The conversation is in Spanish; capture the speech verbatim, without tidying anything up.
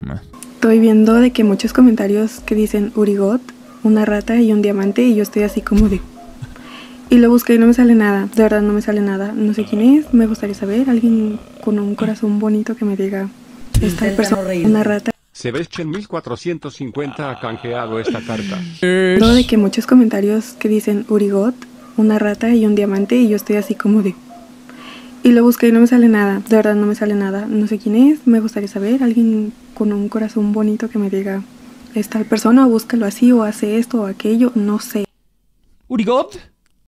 Meh. Estoy viendo de que muchos comentarios que dicen Urigot, una rata y un diamante, y yo estoy así como de... Y lo busqué y no me sale nada, de verdad no me sale nada. No sé quién es, me gustaría saber, alguien con un corazón bonito que me diga, esta persona, una rata. Sebastian mil cuatrocientos cincuenta ha canjeado esta carta. Viendo de que muchos comentarios que dicen Urigot, una rata y un diamante, y yo estoy así como de... Y lo busqué y no me sale nada, de verdad no me sale nada. No sé quién es, me gustaría saber, alguien con un corazón bonito que me diga, es tal persona, o búscalo así, o hace esto o aquello, no sé. Urigot.